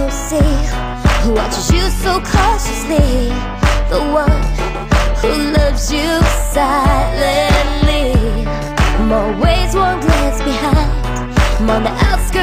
see who watches you so cautiously, the one who loves you silently. More ways, one glance behind. I'm on the outskirts